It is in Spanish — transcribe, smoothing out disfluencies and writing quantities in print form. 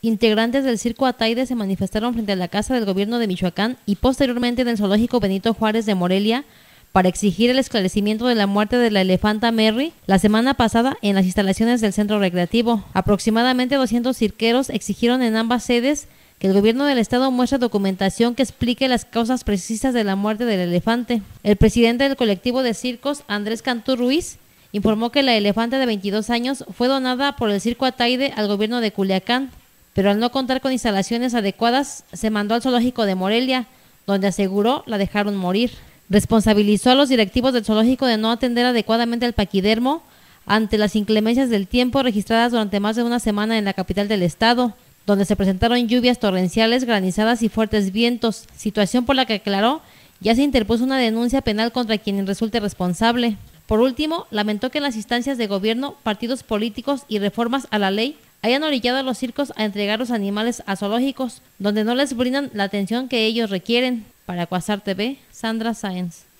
Integrantes del Circo Ataide se manifestaron frente a la Casa del Gobierno de Michoacán y posteriormente en el Zoológico Benito Juárez de Morelia para exigir el esclarecimiento de la muerte de la elefanta Merry la semana pasada en las instalaciones del centro recreativo. Aproximadamente 200 cirqueros exigieron en ambas sedes que el gobierno del estado muestre documentación que explique las causas precisas de la muerte del elefante. El presidente del colectivo de circos, Andrés Cantú Ruiz, informó que la elefante de 22 años fue donada por el Circo Ataide al gobierno de Culiacán, pero al no contar con instalaciones adecuadas, se mandó al zoológico de Morelia, donde aseguró la dejaron morir. Responsabilizó a los directivos del zoológico de no atender adecuadamente al paquidermo ante las inclemencias del tiempo registradas durante más de una semana en la capital del estado, donde se presentaron lluvias torrenciales, granizadas y fuertes vientos, situación por la que aclaró ya se interpuso una denuncia penal contra quien resulte responsable. Por último, lamentó que en las instancias de gobierno, partidos políticos y reformas a la ley hayan orillado a los circos a entregar los animales a zoológicos, donde no les brindan la atención que ellos requieren. Para Quasar TV, Sandra Sáenz.